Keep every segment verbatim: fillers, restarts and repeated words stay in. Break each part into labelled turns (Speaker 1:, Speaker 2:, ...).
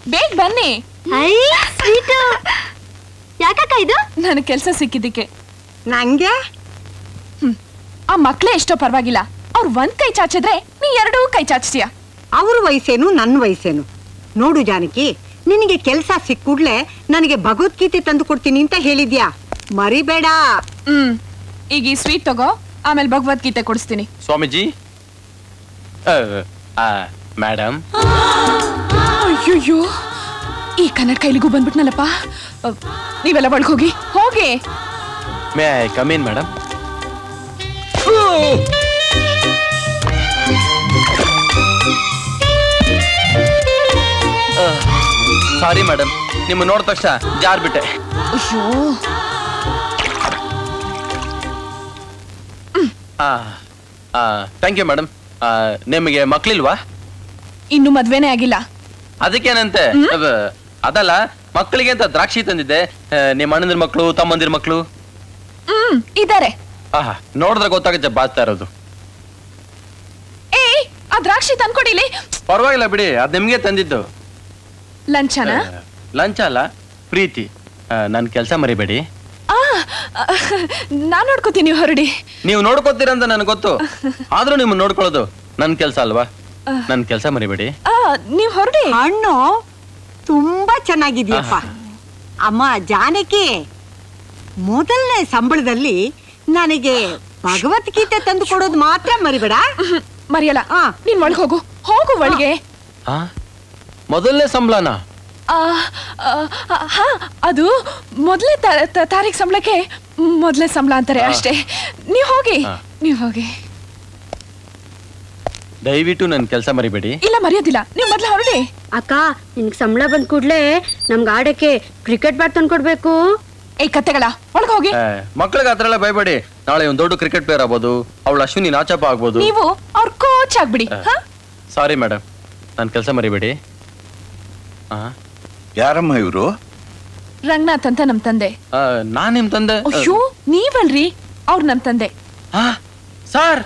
Speaker 1: ಬೇಗ ಬನ್ನಿ.
Speaker 2: ಯಾಕಕ್ಕ ಇದು?
Speaker 1: ನನಗೆ ಕೆಲಸ ಸಿಕ್ಕಿದ್ದಕ್ಕೆ.
Speaker 3: ನಂಗೆ
Speaker 1: ಆ ಮಕ್ಳೇ ಎಷ್ಟೋ ಪರವಾಗಿಲ್ಲ, ಅವ್ರು ಒಂದ್ ಕೈ ಚಾಚಿದ್ರೆ ನೀ ಎರಡೂ ಕೈ ಚಾಚ್ತೀಯ.
Speaker 3: ಅವ್ರ ವಯಸ್ಸೇನು ನನ್ನ ವಯಸ್ಸೇನು. ನೋಡು ಜಾನಕಿ, ನಿನಗೆ ಕೆಲಸ ಸಿಕ್ಕೂಡ್ಲೆ ನನಗೆ ಭಗವದ್ಗೀತೆ ತಂದು ಕೊಡ್ತೀನಿ ಅಂತ ಹೇಳಿದ್ಯಾ, ಮರಿಬೇಡ.
Speaker 1: ಹ್ಮ್ ಈಗ ಈ ಸ್ವೀಟ್ ತಗೋ, ಆಮೇಲೆ ಭಗವದ್ಗೀತೆ ಕೊಡಿಸ್ತೀನಿ.
Speaker 4: ಸ್ವಾಮೀಜಿ. ಮೇಡಮ್.
Speaker 1: ಅಯ್ಯೋ, ಈ ಕನ್ನಡಕ ಇಲ್ಲಿಗೂ ಬಂದ್ಬಿಟ್ನಲ್ಲಪ್ಪ. ನೀವೆಲ್ಲ ಒಳಗೆ ಹೋಗಿ ಹೋಗಿ.
Speaker 4: May I come in madam? Sorry madam, ನಿಮ್ಮ ನೋಡಿದ ತಕ್ಷಣ ಜಾರ್ ಬಿಟ್ಟೆ.
Speaker 1: ಅಯ್ಯೋ.
Speaker 4: Thank you madam. ನಿಮಗೆ ಮಕ್ಳಿಲ್ವಾ?
Speaker 1: ಇನ್ನು ಮದ್ವೆನೇ ಆಗಿಲ್ಲ.
Speaker 4: ಅದಕ್ಕೇನಂತೆ? ಅದಲ್ಲ, ಮಕ್ಕಳಿಗೆ ಅಂತ ದ್ರಾಕ್ಷಿ ತಂದಿದ್ದೆ. ನಿಮ್ಮ ಅಣ್ಣಂದಿರ ಮಕ್ಕಳು, ತಮ್ಮಂದಿರ ಮಕ್ಕಳು
Speaker 1: ಹ್ಮ್ ಇದಾರೆ.
Speaker 4: ಆಹಾ, ನೋಡಿದ್ರೆ ಗೊತ್ತಾಗುತ್ತೆ ಬಾಚ್ತಾ ಇರೋದು.
Speaker 1: ಏ, ಆ ದ್ರಾಕ್ಷಿ ತಂದ್ಕೊಡಿಲಿ.
Speaker 4: ಪರವಾಗಿಲ್ಲ ಬಿಡಿ, ಅದ್ ನಿಮ್ಗೆ ತಂದಿದ್ದು.
Speaker 1: ಲಂಚನ?
Speaker 4: ಲಂಚ ಅಲ್ಲ, ಪ್ರೀತಿ. ನನ್ ಕೆಲ್ಸ ಮರಿಬೇಡಿ.
Speaker 1: ನಾನ್ ನೋಡ್ಕೋತೀನಿ, ಹೊರಡಿ.
Speaker 4: ನೀವು ನೋಡ್ಕೋತೀರಂತ ನನ್ಗೆ ಗೊತ್ತು, ಆದ್ರೂ ನಿಮ್ಮನ್ನ ನೋಡ್ಕೊಳ್ಳೋದು ನನ್ ಕೆಲ್ಸ ಅಲ್ವಾ? ನನ್ ಕೆಲ್ಸ ಮರಿಬೇಡಿ.
Speaker 1: ನೀವ್ ಹೊರಡಿ.
Speaker 3: ಹಣ್ಣು ತುಂಬಾ ಚೆನ್ನಾಗಿದ್ಯಪ್ಪ. ಅಮ್ಮ ಜಾನಕಿ, ಮೊದಲನೇ ಸಂಬಳದಲ್ಲಿ ನನಗೆ ಭಗವದ್ಗೀತೆ ತಂದು ಕೊಡೋದು ಮಾತ್ರ ಮರಿಬೇಡ.
Speaker 1: ಮರಿಯಲ್ಲ. ನೀನ್ ಒಳಗೆ ಹೋಗು, ಹೋಗು ಒಳಗೆ.
Speaker 4: ಮೊದಲನೇ ಸಂಬಳನ?
Speaker 1: ಹಾ, ಅದು ಮೊದಲೇ ತಾರೀಖ್ ಸಂಬಳಕ್ಕೆ ಮೊದಲೇ ಸಂಬಳ ಅಂತಾರೆ ಅಷ್ಟೇ. ನೀವ್ ಹೋಗಿ, ನೀವ್ ಹೋಗಿ.
Speaker 4: ದಯವಿಟ್ಟು ನನ್ ಕೆಲಸ ಮರಿಬೇಡಿ.
Speaker 1: ಇಲ್ಲ, ಮರೆಯೋದಿಲ್ಲ. ನೀವು ಮೊದ್ಲು ಹೊರಡಿ.
Speaker 2: ಅಕ್ಕ, ನಿನ್ಗೆ ಸಂಬಳ ಬಂದ್ ಕೂಡ್ಲೆ ನಮ್ಗೆ ಆಡಕ್ಕೆ ಕ್ರಿಕೆಟ್ ಬ್ಯಾಟ್ ತಂದ್ಕೊಡ್ಬೇಕು.
Speaker 1: ಏ ಕತ್ತೆಗಳ, ಒಳಗೆ ಹೋಗಿ.
Speaker 4: ಮಕ್ಳಿಗೆ ಆತರ ಎಲ್ಲ ಭಯಬೇಡಿ. ನಾಳೆ ಒಂದ್ ದೊಡ್ಡ ಕ್ರಿಕೆಟ್ ಪ್ಲೇಯರ್ ಆಗ್ಬೋದು, ಅವಳು ಅಶ್ವಿನಿ ನಾಚಪ್ಪ ಆಗ್ಬೋದು.
Speaker 1: ನೀವು ಅವ್ರ ಕೋಚ್ ಆಗ್ಬಿಡಿ.
Speaker 4: ಸಾರಿ ಮೇಡಮ್, ನನ್ ಕೆಲಸ ಮರಿಬೇಡಿ.
Speaker 5: ಯಾರಮ್ಮ ಇವರು?
Speaker 1: ರಂಗನಾಥ್ ಅಂತ ನಮ್ ತಂದೆ.
Speaker 4: ನಾನ್ ನಿಮ್ ತಂದೆ?
Speaker 1: ಅಯ್ಯೋ, ನೀವಲ್ರಿ, ಅವ್ರು ನಮ್ ತಂದೆ.
Speaker 4: ಸರ್.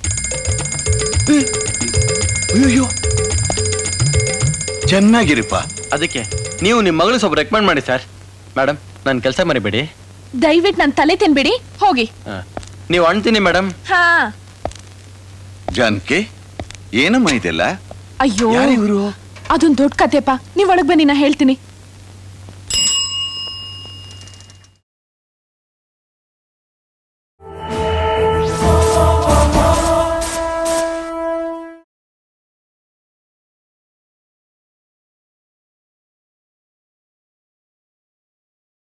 Speaker 5: ಅಯ್ಯೋ, ಚೆನ್ನಾಗಿರಿಪ್ಪ.
Speaker 4: ಅದಕ್ಕೆ ನೀವು ನಿಮ್ ಮಗಳು ಸ್ವಲ್ಪ ರೆಕಮೆಂಡ್ ಮಾಡಿ ಸರ್. ಮೇಡಮ್, ನನ್ ಕೆಲಸ ಮರಿಬೇಡಿ.
Speaker 1: ದಯವಿಟ್ಟು ನನ್ ತಲೆ ತಿನ್ಬಿಡಿ, ಹೋಗಿ.
Speaker 4: ನೀವು ಅಣ್ತೀನಿ ಮೇಡಮ್.
Speaker 1: ಹಾ.
Speaker 5: ಜಾನಕಿ, ಏನಮ್ಮ ಇದೆಲ್ಲ?
Speaker 1: ಅಯ್ಯೋ, ಅದೊಂದು ದೊಡ್ಡ ಕತೆಪ್ಪ. ನೀವ್ ಒಳಗ್ ಬನ್ನಿ, ನಾ ಹೇಳ್ತೀನಿ.